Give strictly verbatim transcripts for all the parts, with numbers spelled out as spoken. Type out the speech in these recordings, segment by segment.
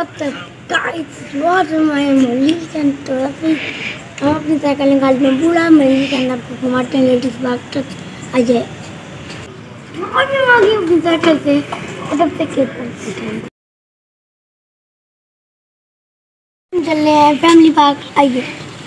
What's up guys, welcome my मॉलिशन। तो अभी हम अपनी साइकिल निकाल में पूरा मरीज के अंदर आपको घुमाते हैं लेडीज बाग तक आ जाए। और मैं आगे अपनी साइकिल से तब तक के पर चल रहे हैं फैमिली पार्क। आइए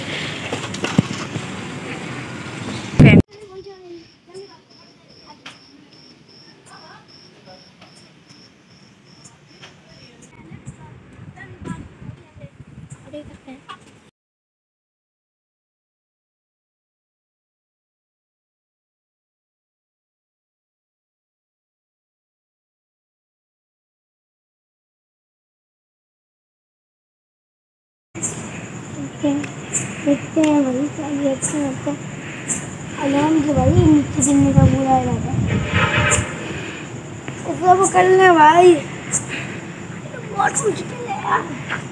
देखते हैं भाई क्या ये अच्छा लगता है। अलार्म से भाई नीचे गिरने का बुरा इरादा सब करने भाई बहुत मुश्किल है यार।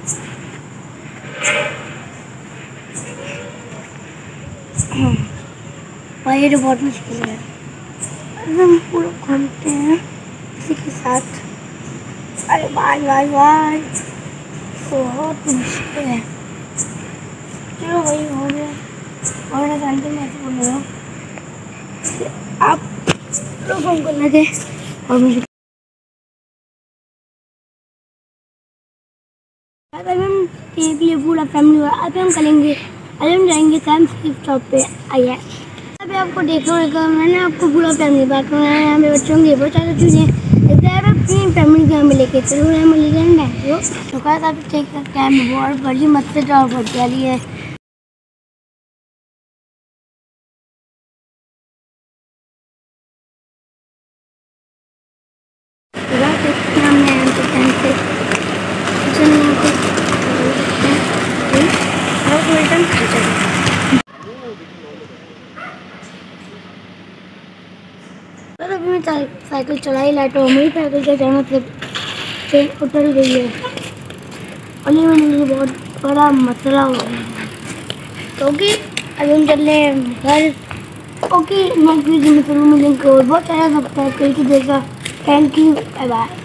भाई ये तो बहुत मुश्किल है। हम पूरा घूमते हैं किसी के साथ। अरे भाई भाई भाई बहुत मुश्किल है। चलो भाई हो गया। और ना जानते मैं ऐसे बोल रहा हूँ आप लोगों को लगे और मुझे अभी हम एक लिए पूरा फैमिली हुआ। अभी हम करेंगे अभी हम जाएंगे सैम्स गिफ्ट शॉप पे। आइए अभी आपको देखना होगा। मैंने आपको पूरा फैमिली बात बनाया। यहाँ पे बच्चों की बहुत सारी चीज़ें अपनी फैमिली के हमें लेके चलो है मलिगन है तो कहा आप चेक करके हैं बहुत बड़ी मस्जिद और बहुत प्यारी है। अभी मैं साइकिल चला ही लाइट हो मेरी साइकिल से जाना मतलब ट्रेन उतर गई है और ये मेरे लिए बहुत बड़ा मसला हो गया है क्योंकि अभी हम चल रहे हैं घर। ओके नेक्स्ट वीडियो में जरूर मिलेंगे और बहुत सारा सब्सक्राइब करके देखा। Thank you bye bye.